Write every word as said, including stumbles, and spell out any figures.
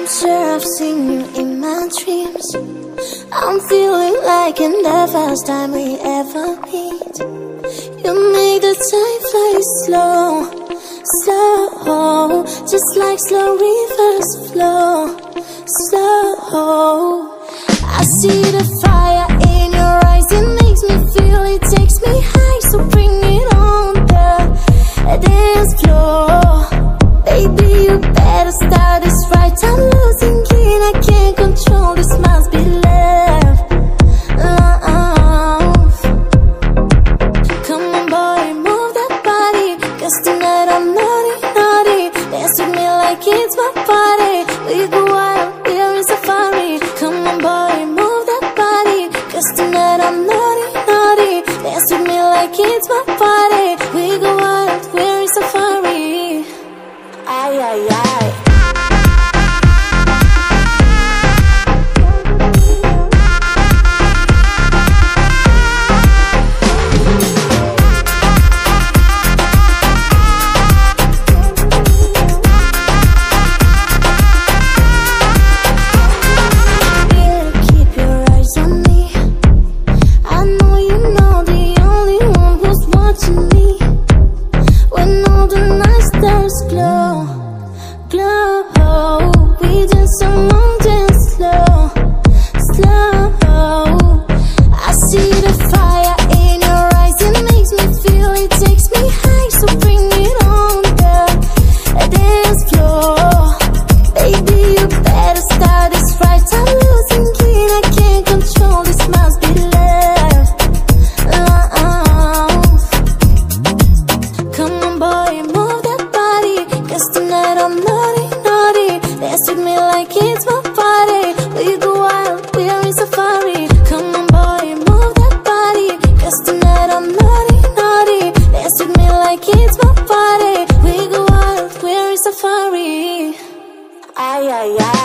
I'm sure I've seen you in my dreams. I'm feeling like in the first time we ever meet. You make the time fly slow, slow, just like slow rivers flow, slow. I see the fire in your eyes, it makes me feel, it takes me high. So bring it on the dance floor. Baby, you better start this right. I'm losing it, I can't control this, must be love, love. Come on boy, move that body, cause tonight I'm naughty, naughty. Dance with me like it's my party. We go wild, we're in safari. Come on boy, move that body, cause tonight I'm naughty, naughty. Dance with me like it's my party. We go wild, we're in safari. Ay, ay, ay. Glow, glow, we dance among dance slow, slow. I see the fire in your eyes, it makes me feel, it takes me high. So bring it on the dance floor. Baby, you better start this right. I'm losing it, I can't control this, must be love, love. Come on boy, move that body, cause tonight I'm naughty, naughty. Dance with me like it's my party. We go wild, we're in safari. Come on boy, move that body, cause tonight I'm naughty, naughty. Dance with me like it's my party. We go wild, we're in safari. Ay, ay, ay.